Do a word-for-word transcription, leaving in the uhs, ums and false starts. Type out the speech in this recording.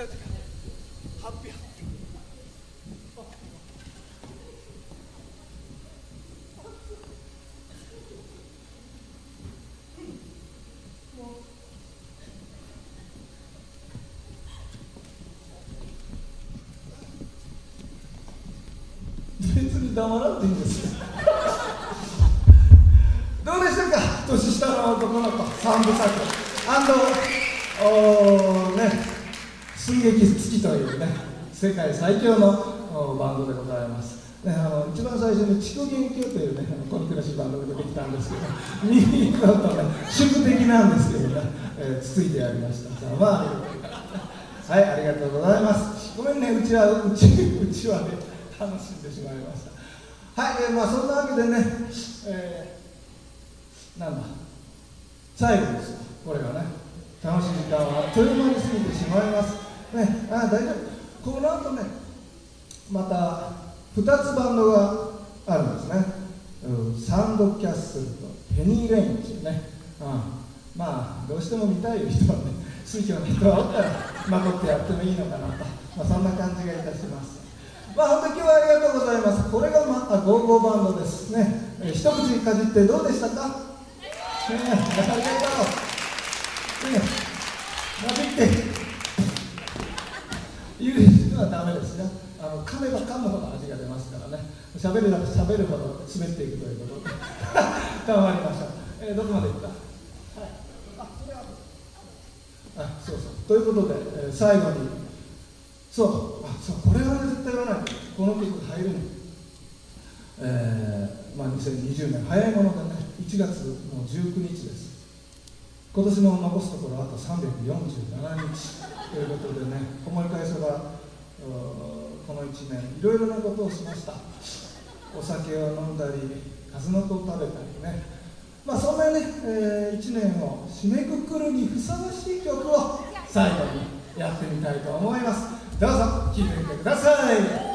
違うハッピーハッピー別に黙らんでいいんですよどうでしたか、年下の男の子三部作おね寸劇月というね世界最強のバンドでございます、ね、あの一番最初に筑元宮というねコミックらしいバンドが出てきたんですけど見事ね宿敵なんですけどね、えー、つついてやりました。さあまあはい、ありがとうございます。ごめんね、うちはうちうちはね楽しんでしまいました。はい、えー、まあそんなわけでね、えー、なんだ最後ですよ、これがね楽しい時間はあっという間に過ぎてしまいますね。あ、大丈夫、この後ねまたふたつバンドがあるんですね、うん、サンドキャッスルとペニーレインですよね、うん、まあどうしても見たい人はね水晶の人はおったらまとってやってもいいのかなと、まあ、そんな感じがいたします。まあ本当に今日はありがとうございます。これがまたゴーゴーバンドですね、えー、一口かじってどうでしたか、ね、ありがとう、ね、なびって言う人はダメですよ。あの噛めば噛むほど味が出ますからね。喋るだけ喋るほど滑っていくということで頑張りましょう。えー、どこまでいった？はい。あ、それはあ、そうそう。ということで、えー、最後にそう、あ、そう、これは、ね、絶対言わない。この曲入るの。えー、まあにせんにじゅうねん早いものでね、いちがつのじゅうくにちです。今年も残すところあとさんびゃくよんじゅうななにちということでね、思い返せばこのいちねんいろいろなことをしました。お酒を飲んだり数の子を食べたりね、まあそんなね、えー、いちねんを締めくくるにふさわしい曲を最後にやってみたいと思います。どうぞ聴いてみてください。